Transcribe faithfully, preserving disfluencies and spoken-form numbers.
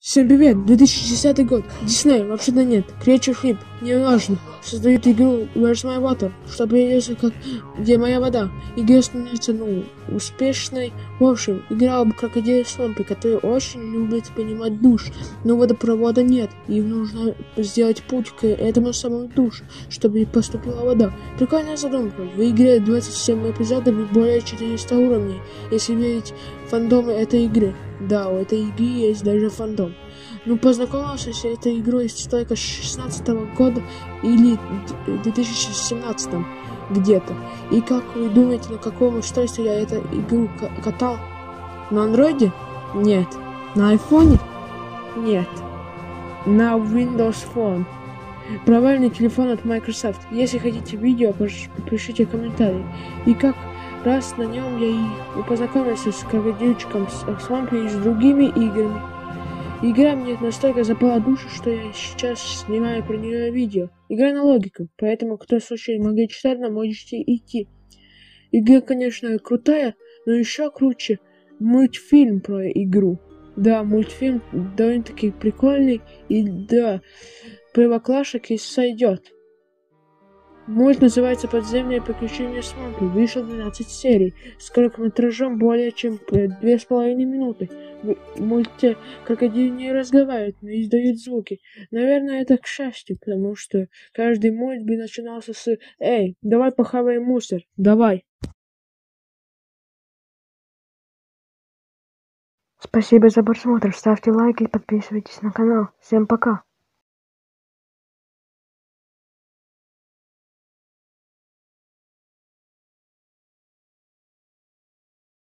Всем привет! две тысячи десятый год. Дисней, вообще-то нет. Creature Flip, не важно. Создают игру Where's My Water, что появится как Где моя вода. Игра становится, ну, успешной. В общем, игра об крокодиле Свампе, который очень любит принимать душ, но водопровода нет, и нужно сделать путь к этому самому душу, чтобы поступила вода. Прикольная задумка. В игре двадцать семь эпизодов и более четырёхсот уровней, если верить фандому этой игры. Да, у этой игры есть даже фандом. Ну, познакомился с этой игрой только с шестнадцатого года или две тысячи семнадцатого где-то. И как вы думаете, на каком устройстве я эту игру катал? На андроиде? Нет. На айфоне? Нет. На Windows Phone. Провальный телефон от Microsoft. Если хотите видео, пишите комментарии. И как раз на нем я и познакомился с крокодильчиком Свампе и с другими играми. Игра мне настолько запала душу, что я сейчас снимаю про нее видео. Игра на логику, поэтому кто слушает Моргенштерна, можете идти. Игра, конечно, крутая, но еще круче мультфильм про игру. Да, мультфильм довольно-таки прикольный, и да, первоклашек и сойдет. Мульт называется «Подземные приключения Свампи». Вышло двенадцать серий с короткометражом более чем две с половиной минуты. В мульте крокодилы не разговаривают, но издают звуки. Наверное, это к счастью, потому что каждый мульт бы начинался с «Эй, давай похаваем мусор, давай!». Спасибо за просмотр, ставьте лайки и подписывайтесь на канал. Всем пока!